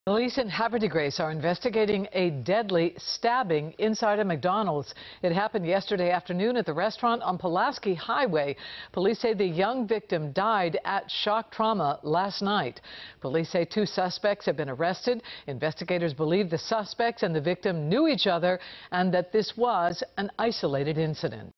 Police in Havre de Grace are investigating a deadly stabbing inside a McDonald's. It happened yesterday afternoon at the restaurant on Pulaski Highway. Police say the young victim died at shock trauma last night. Police say 2 suspects have been arrested. Investigators believe the suspects and the victim knew each other and that this was an isolated incident.